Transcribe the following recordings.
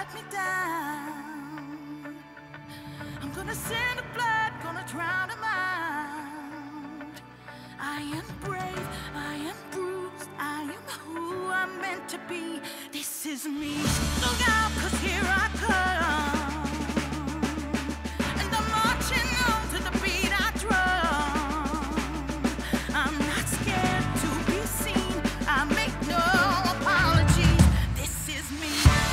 cut me down. I'm gonna send the blood, gonna drown him out. I am brave, I am bruised, I am who I'm meant to be. This is me. Look out, 'cause here I come. And I'm marching on to the beat I drum. I'm not scared to be seen, I make no apologies. This is me.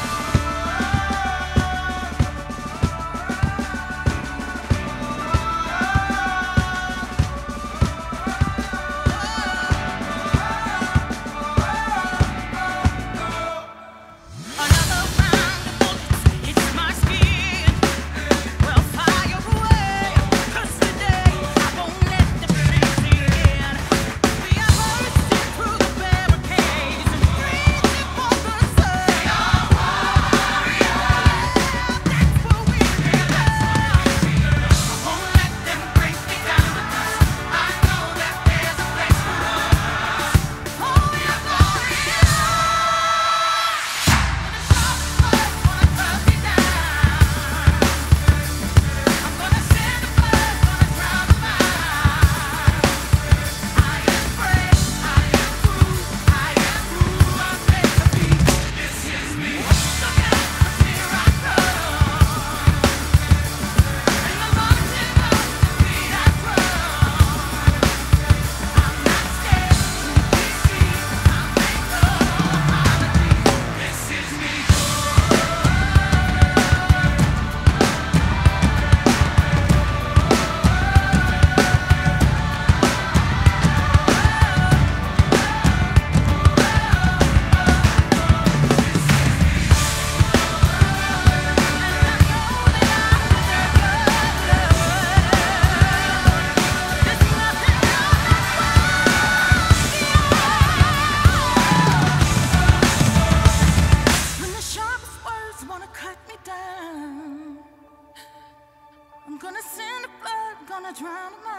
I'm gonna send the blood, gonna drown him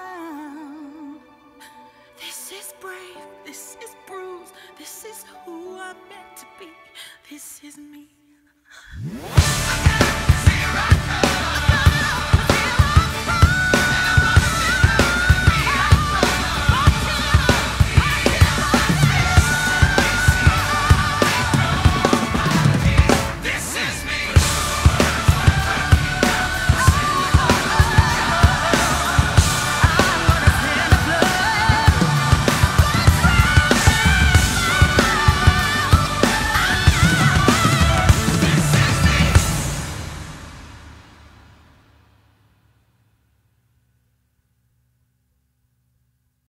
out. This is brave, this is bruised, this is who I'm meant to be. This is me.